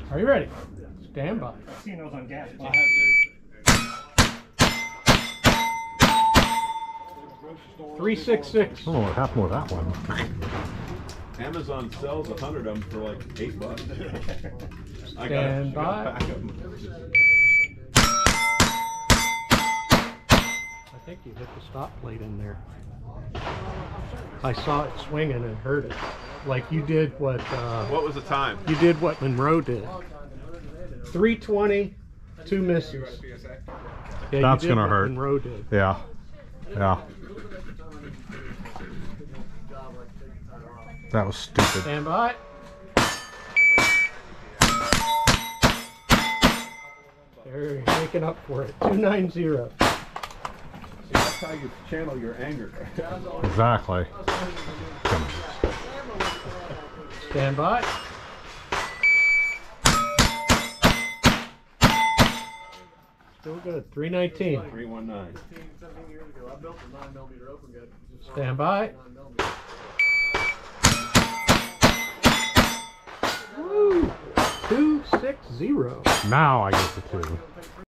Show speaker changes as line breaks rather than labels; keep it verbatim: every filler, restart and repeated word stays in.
Are you ready? Stand by.
Casinos on gas.
Three six six.
I don't know what happened with that one.
Amazon sells a hundred of them for like eight bucks. I
Stand
got,
by.
got a pack of them.
I think you hit the stop plate in there. I saw it swinging and heard it. Like you did what uh,
What was the time?
you did what Monroe did. three twenty, two misses. Yeah,
That's
you did
gonna
what
hurt.
Monroe did.
Yeah. Yeah. That was stupid.
Stand by. They're making up for it. two nine zero.
See, that's how you channel your anger.
Exactly.
Stand by. Still good. three nineteen.
three one nine.
Stand by. Woo! two six zero.
Now I get the two.